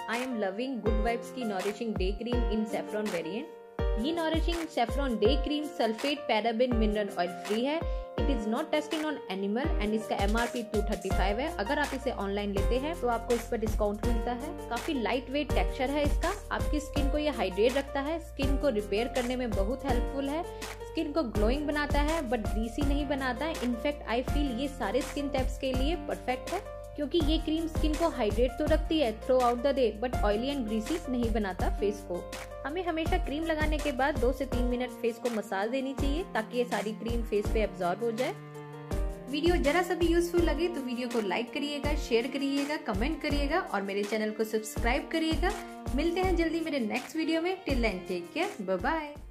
I am loving good vibes की nourishing day cream in saffron variant. ये nourishing saffron day cream sulphate paraben mineral oil free है। It is not tested on animal and इसका MRP 235 है। अगर आप इसे online लेते हैं तो आपको इस पर डिस्काउंट मिलता है। काफी लाइट वेट टेक्सचर है इसका। आपकी स्किन को ये हाइड्रेट रखता है, स्किन को रिपेयर करने में बहुत हेल्पफुल है, स्किन को ग्लोइंग बनाता है बट ग्रीसी नहीं बनाता है। इनफैक्ट आई फील ये सारे स्किन टाइप्स के लिए परफेक्ट है, क्योंकि ये क्रीम स्किन को हाइड्रेट तो रखती है throughout the day but oily and greasy नहीं बनाता फेस को। हमें हमेशा क्रीम लगाने के बाद 2 से 3 मिनट फेस को मसाज देनी चाहिए ताकि ये सारी क्रीम फेस पे एब्जॉर्ब हो जाए। वीडियो जरा सा भी यूजफुल लगे तो वीडियो को लाइक करिएगा, शेयर करिएगा, कमेंट करिएगा और मेरे चैनल को सब्सक्राइब करिएगा। मिलते हैं जल्दी मेरे नेक्स्ट वीडियो में। Till then take care, bye bye.